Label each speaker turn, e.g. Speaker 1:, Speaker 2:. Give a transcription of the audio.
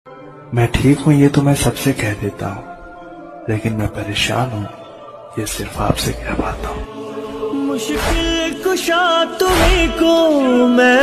Speaker 1: मैं ठीक हूं ये तो मैं सबसे कह देता हूं, लेकिन मैं परेशान हूं ये सिर्फ आपसे कह पाता हूं।
Speaker 2: मुश्किल कुशा तुम्हीं को मैं